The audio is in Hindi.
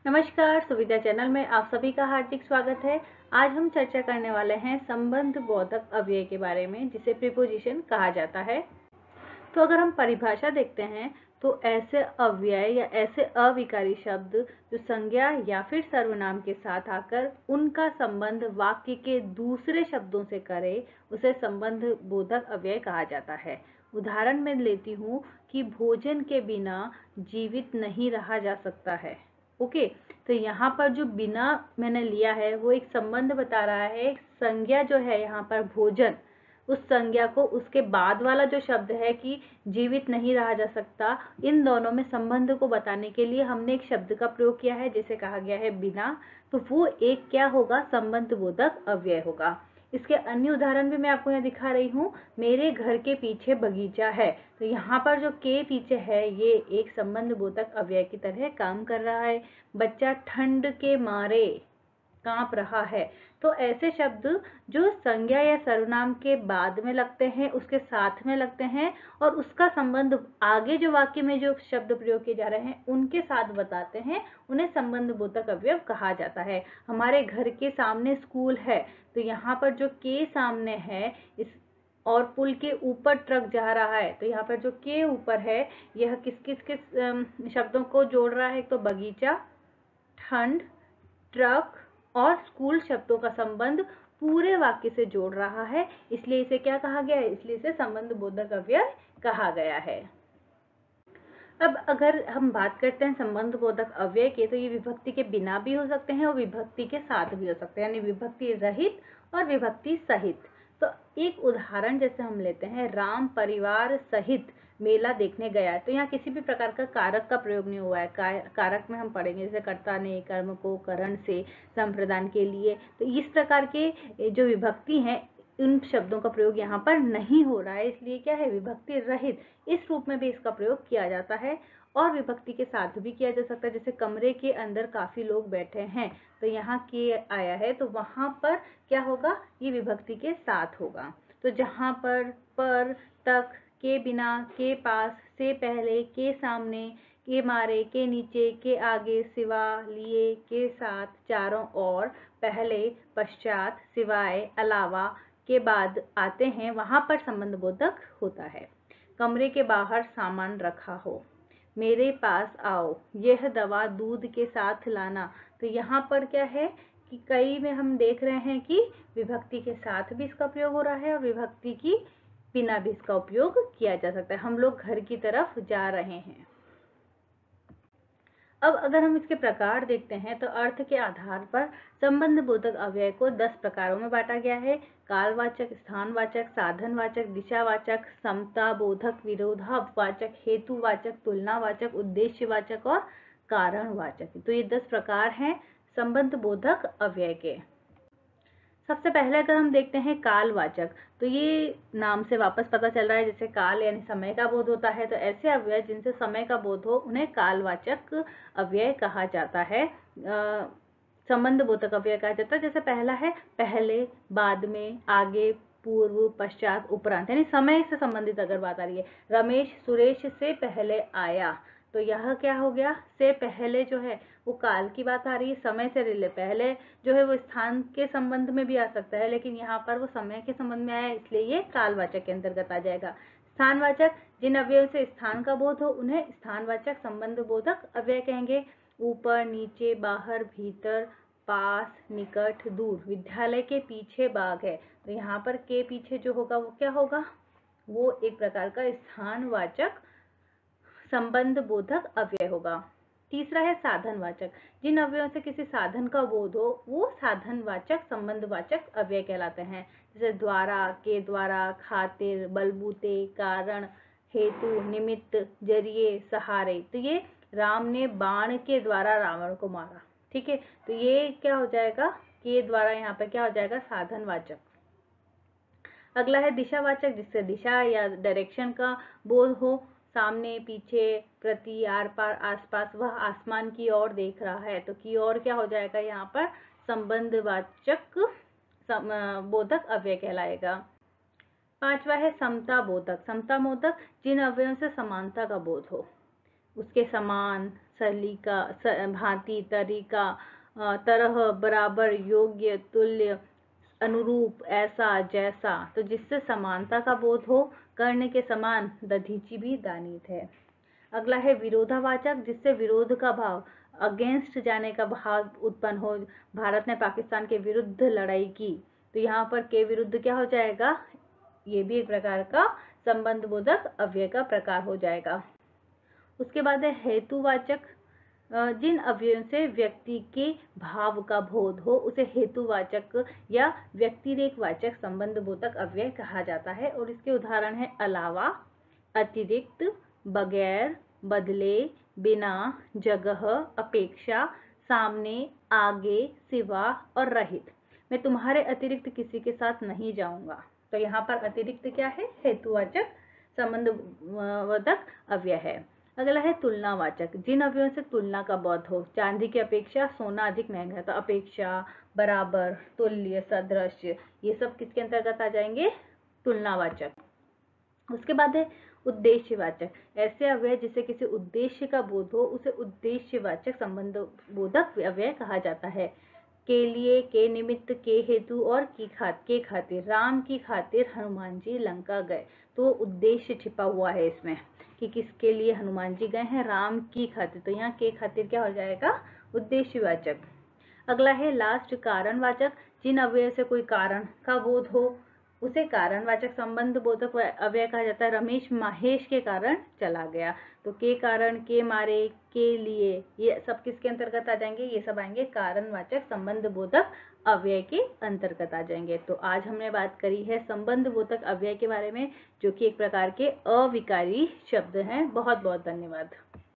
नमस्कार, सुविधा चैनल में आप सभी का हार्दिक स्वागत है। आज हम चर्चा करने वाले हैं संबंध बोधक अव्यय के बारे में, जिसे प्रीपोजिशन कहा जाता है। तो अगर हम परिभाषा देखते हैं तो ऐसे अव्यय या ऐसे अविकारी शब्द जो संज्ञा या फिर सर्वनाम के साथ आकर उनका संबंध वाक्य के दूसरे शब्दों से करे, उसे संबंध बोधक अव्यय कहा जाता है। उदाहरण में लेती हूँ कि भोजन के बिना जीवित नहीं रहा जा सकता है। ओके, तो यहाँ पर जो बिना मैंने लिया है वो एक संबंध बता रहा है। संज्ञा जो है यहाँ पर भोजन, उस संज्ञा को उसके बाद वाला जो शब्द है कि जीवित नहीं रहा जा सकता, इन दोनों में संबंध को बताने के लिए हमने एक शब्द का प्रयोग किया है जिसे कहा गया है बिना। तो वो एक क्या होगा, संबंध बोधक अव्यय होगा। इसके अन्य उदाहरण भी मैं आपको यहाँ दिखा रही हूँ। मेरे घर के पीछे बगीचा है, तो यहाँ पर जो के पीछे है ये एक संबंध बोधक अव्यय की तरह काम कर रहा है। बच्चा ठंड के मारे कांप रहा है। तो ऐसे शब्द जो संज्ञा या सर्वनाम के बाद में लगते हैं, उसके साथ में लगते हैं और उसका संबंध आगे जो वाक्य में जो शब्द प्रयोग किए जा रहे हैं उनके साथ बताते हैं, उन्हें संबंध बोधक अव्यय कहा जाता है। हमारे घर के सामने स्कूल है, तो यहाँ पर जो के सामने है इस और पुल के ऊपर ट्रक जा रहा है, तो यहाँ पर जो के ऊपर है यह किस किस किस शब्दों को जोड़ रहा है। तो बगीचा, ठंड, ट्रक और स्कूल शब्दों का संबंध पूरे वाक्य से जोड़ रहा है, इसलिए इसे क्या कहा गया है, इसलिए इसे संबंध बोधक अव्यय कहा गया है। अब अगर हम बात करते हैं संबंध बोधक अव्यय के, तो ये विभक्ति के बिना भी हो सकते हैं और विभक्ति के साथ भी हो सकते हैं, यानी विभक्ति रहित और विभक्ति सहित। तो एक उदाहरण जैसे हम लेते हैं, राम परिवार सहित मेला देखने गया है, तो यहाँ किसी भी प्रकार का कारक का प्रयोग नहीं हुआ है। कारक में हम पढ़ेंगे जैसे कर्ता ने, कर्म को, करण से, संप्रदान के लिए। तो इस प्रकार के जो विभक्ति हैं इन शब्दों का प्रयोग यहाँ पर नहीं हो रहा है, इसलिए क्या है, विभक्ति रहित। इस रूप में भी इसका प्रयोग किया जाता है और विभक्ति के साथ भी किया जा सकता है। जैसे कमरे के अंदर काफी लोग बैठे हैं, तो यहाँ के आया है, तो वहां पर क्या होगा, ये विभक्ति के साथ होगा। तो जहां पर, तक, के बिना, के पास, से पहले, के सामने, के मारे, के नीचे, के आगे, सिवा, लिए, के साथ, चारों ओर, पहले, पश्चात, सिवाय, अलावा के बाद आते हैं, वहां पर संबंध बोधक होता है। कमरे के बाहर सामान रखा हो, मेरे पास आओ, यह दवा दूध के साथ लाना। तो यहाँ पर क्या है कि कई में हम देख रहे हैं कि विभक्ति के साथ भी इसका प्रयोग हो रहा है और विभक्ति की बिना भी इसका उपयोग किया जा सकता है। हम लोग घर की तरफ जा रहे हैं। अब अगर हम इसके प्रकार देखते हैं तो अर्थ के आधार पर संबंध बोधक अव्यय को 10 प्रकारों में बांटा गया है। कालवाचक, स्थानवाचक, साधनवाचक, दिशावाचक, समता बोधक, विरोधावाचक, हेतुवाचक, तुलनावाचक, उद्देश्यवाचक और कारणवाचक। तो ये 10 प्रकार हैं संबंध बोधक अव्यय के। सबसे पहले अगर हम देखते हैं कालवाचक, तो ये नाम से वापस पता चल रहा है, जैसे काल यानी समय का बोध होता है, तो ऐसे अव्यय जिनसे समय का बोध हो उन्हें कालवाचक अव्यय कहा जाता है, संबंध बोधक अव्यय कहा जाता है। जैसे पहला है पहले, बाद में, आगे, पूर्व, पश्चात, उपरांत, यानी समय से संबंधित अगर बात आ रही है, रमेश सुरेश से पहले आया, तो यह क्या हो गया, से पहले जो है वो काल की बात आ रही है। समय से रिले पहले जो है वो स्थान के संबंध में भी आ सकता है, लेकिन यहाँ पर वो समय के संबंध में आया, इसलिए ये कालवाचक के अंतर्गत आ जाएगा। स्थानवाचक, जिन अव्ययों से स्थान का बोध हो उन्हें स्थानवाचक संबंध बोधक अव्यय कहेंगे। ऊपर, नीचे, बाहर, भीतर, पास, निकट, दूर। विद्यालय के पीछे बाग है, तो यहाँ पर के पीछे जो होगा वो क्या होगा, वो एक प्रकार का स्थानवाचक संबंध बोधक अव्यय होगा। तीसरा है साधनवाचक, जिन अव्ययों से किसी साधन का बोध हो वो साधनवाचक संबंधवाचक अव्यय कहलाते हैं। जैसे द्वारा, के द्वारा, खातिर, बलबूते, कारण, हेतु, निमित्त, जरिए, सहारे। तो ये राम ने बाण के द्वारा रावण को मारा, ठीक है, तो ये क्या हो जाएगा, के द्वारा यहाँ पे क्या हो जाएगा, साधनवाचक। अगला है दिशावाचक, जिससे दिशा या डायरेक्शन का बोध हो, सामने, पीछे, प्रति, आर पार, आसपास, वह आसमान की ओर देख रहा है, तो की ओर क्या हो जाएगा, यहाँ पर संबंधवाचक बोधक अव्यय कहलाएगा। पांचवा है समता बोधक। समता बोधक, जिन अव्ययों से समानता का बोध हो, उसके समान, सलीका, भांति, तरीका, तरह, बराबर, योग्य, तुल्य, अनुरूप, ऐसा, जैसा। तो जिससे समानता का बोध हो, कर्ण के समान, दधीचि भी दानित है। अगला है विरोधावाचक, जिससे विरोध का भाव, अगेंस्ट जाने का भाव उत्पन्न हो। भारत ने पाकिस्तान के विरुद्ध लड़ाई की, तो यहाँ पर के विरुद्ध क्या हो जाएगा, ये भी एक प्रकार का संबंध बोधक अव्यय का प्रकार हो जाएगा। उसके बाद है हेतुवाचक, जिन अव्ययों से व्यक्ति के भाव का बोध हो उसे हेतुवाचक या व्यक्तिरेकवाचक संबंध बोधक अव्यय कहा जाता है। और इसके उदाहरण है अलावा, अतिरिक्त, बगैर, बदले, बिना, जगह, अपेक्षा, सामने, आगे, सिवा और रहित। मैं तुम्हारे अतिरिक्त किसी के साथ नहीं जाऊंगा। तो यहाँ पर अतिरिक्त क्या है, हेतुवाचक संबंध बोधक अव्यय है। अगला है तुलनावाचक, जिन अवयवों से तुलना का बोध हो। चांदी की अपेक्षा सोना अधिक महंगा है, तो अपेक्षा, बराबर, तुल्य, सदृश, ये सब किसके अंतर्गत आ जाएंगे, तुलनावाचक। उसके बाद है उद्देश्यवाचक, ऐसे अव्यय जिसे किसी उद्देश्य का बोध हो उसे उद्देश्यवाचक संबंध बोधक अव्यय कहा जाता है। के लिए, के निमित्त, के हेतु और के खातिर। राम की खातिर हनुमान जी लंका गए, तो उद्देश्य छिपा हुआ है इसमें कि किसके लिए हनुमान जी गए हैं, राम की खातिर। तो यहाँ के खातिर क्या हो जाएगा, उद्देश्यवाचक। अगला है लास्ट कारणवाचक, जिन अव्यय से कोई कारण का बोध हो उसे कारणवाचक संबंध बोधक अव्यय कहा जाता है। रमेश महेश के कारण चला गया, तो के कारण, के मारे, के लिए, ये सब किसके अंतर्गत आ जाएंगे, ये सब आएंगे कारणवाचक संबंध बोधक अव्यय के अंतर्गत आ जाएंगे। तो आज हमने बात करी है संबंध बोधक अव्यय के बारे में, जो कि एक प्रकार के अविकारी शब्द हैं। बहुत बहुत धन्यवाद।